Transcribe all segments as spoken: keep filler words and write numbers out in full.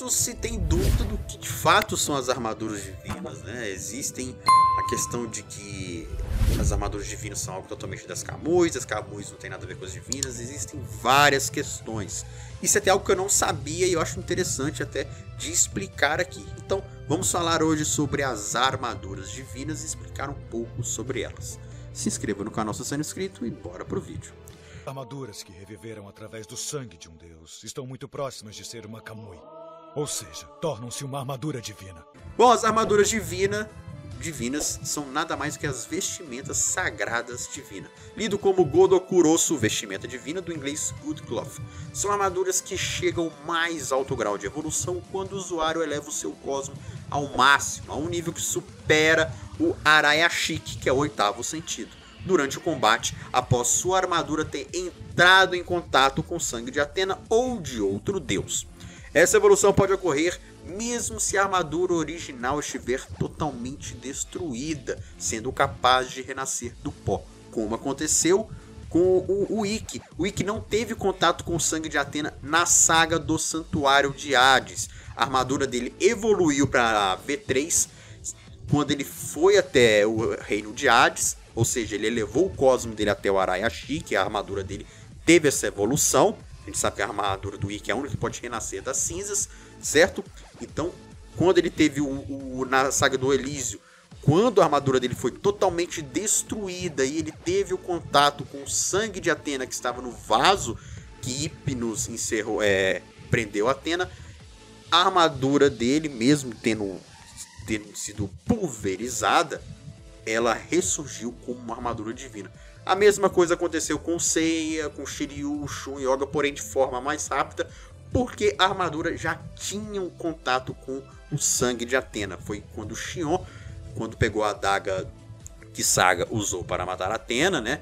muito se tem dúvida do que de fato são as armaduras divinas, né? Existem a questão de que as armaduras divinas são algo totalmente das Camuys, as Camuys não tem nada a ver com as divinas, existem várias questões. Isso é até algo que eu não sabia e eu acho interessante até de explicar aqui. Então, vamos falar hoje sobre as armaduras divinas e explicar um pouco sobre elas. Se inscreva no canal se sendo inscrito e bora pro vídeo. Armaduras que reviveram através do sangue de um deus estão muito próximas de ser uma Kamui. Ou seja, tornam-se uma armadura divina. Bom, as armaduras divina, divinas são nada mais que as vestimentas sagradas divinas. Lido como Godokurosu, vestimenta divina, do inglês Good Cloth. São armaduras que chegam ao mais alto grau de evolução quando o usuário eleva o seu cosmo ao máximo, a um nível que supera o Arayashiki, que é o oitavo sentido. Durante o combate, após sua armadura ter entrado em contato com o sangue de Atena ou de outro deus. Essa evolução pode ocorrer mesmo se a armadura original estiver totalmente destruída, sendo capaz de renascer do pó, como aconteceu com o, o Ikki. O Ikki não teve contato com o sangue de Atena na saga do Santuário de Hades. A armadura dele evoluiu para V três quando ele foi até o reino de Hades. Ou seja, ele elevou o cosmo dele até o Arayashiki, que a armadura dele teve essa evolução. A gente sabe que a armadura do Ikki é a única que pode renascer das cinzas, certo? Então, quando ele teve o, o na saga do Elísio, quando a armadura dele foi totalmente destruída e ele teve o contato com o sangue de Atena que estava no vaso que Hypnos encerrou, é, prendeu Atena, a armadura dele, mesmo tendo, tendo sido pulverizada, ela ressurgiu como uma armadura divina. A mesma coisa aconteceu com Seiya, com Shiryu, Shun e Yoga, porém de forma mais rápida, porque a armadura já tinha um contato com o sangue de Atena. Foi quando Xion, quando pegou a adaga que Saga usou para matar Atena, né?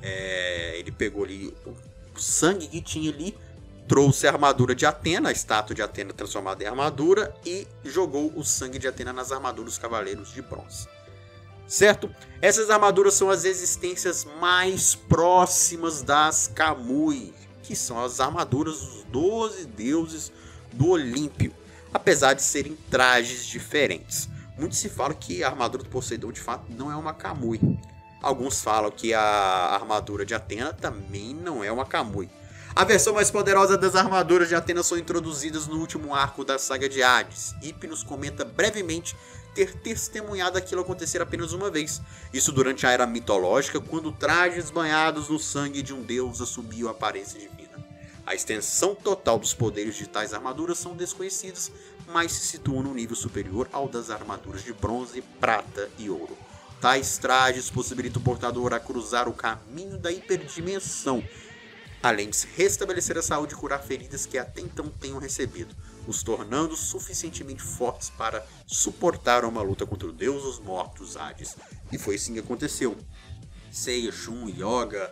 É, ele pegou ali o sangue que tinha ali, trouxe a armadura de Atena, a estátua de Atena transformada em armadura, e jogou o sangue de Atena nas armaduras dos Cavaleiros de Bronze. Certo? Essas armaduras são as existências mais próximas das Kamui, que são as armaduras dos doze deuses do Olímpio, apesar de serem trajes diferentes. Muito se fala que a armadura do Poseidon de fato não é uma Kamui. Alguns falam que a armadura de Atena também não é uma Kamui. A versão mais poderosa das armaduras de Atena são introduzidas no último arco da saga de Hades. Hypnos comenta brevemente ter testemunhado aquilo acontecer apenas uma vez. Isso durante a era mitológica, quando trajes banhados no sangue de um deus assumiam a aparência divina. A extensão total dos poderes de tais armaduras são desconhecidas, mas se situam no nível superior ao das armaduras de bronze, prata e ouro. Tais trajes possibilitam o portador a cruzar o caminho da hiperdimensão, além de restabelecer a saúde e curar feridas que até então tenham recebido, os tornando suficientemente fortes para suportar uma luta contra o deus dos mortos Hades. E foi assim que aconteceu. Seiya, Shun, Yoga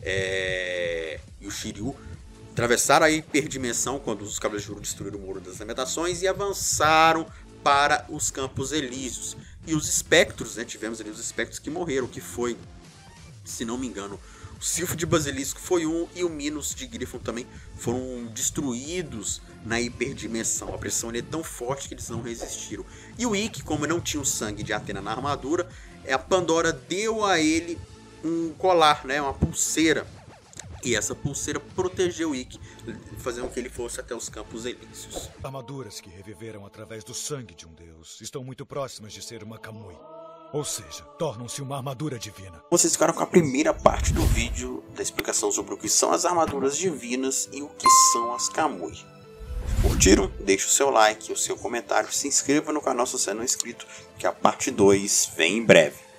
é... e o Shiryu atravessaram a hiperdimensão quando os Cavaleiros de Ouro destruíram o Muro das Lamentações e avançaram para os Campos Elíseos. E os espectros, né, tivemos ali os espectros que morreram, que foi, se não me engano, o Silfo de Basilisco foi um e o Minos de Gryphon também foram destruídos na hiperdimensão. A pressão ali é tão forte que eles não resistiram. E o Ikki, como não tinha o sangue de Atena na armadura, a Pandora deu a ele um colar, né, uma pulseira. E essa pulseira protegeu o Ikki, fazendo com que ele fosse até os Campos Elíseos. Armaduras que reviveram através do sangue de um deus estão muito próximas de ser uma Kamui. Ou seja, tornam-se uma armadura divina. Vocês ficaram com a primeira parte do vídeo da explicação sobre o que são as armaduras divinas e o que são as Kamui. Curtiram? Deixe o seu like, o seu comentário, se inscreva no canal se você não é inscrito, que a parte dois vem em breve.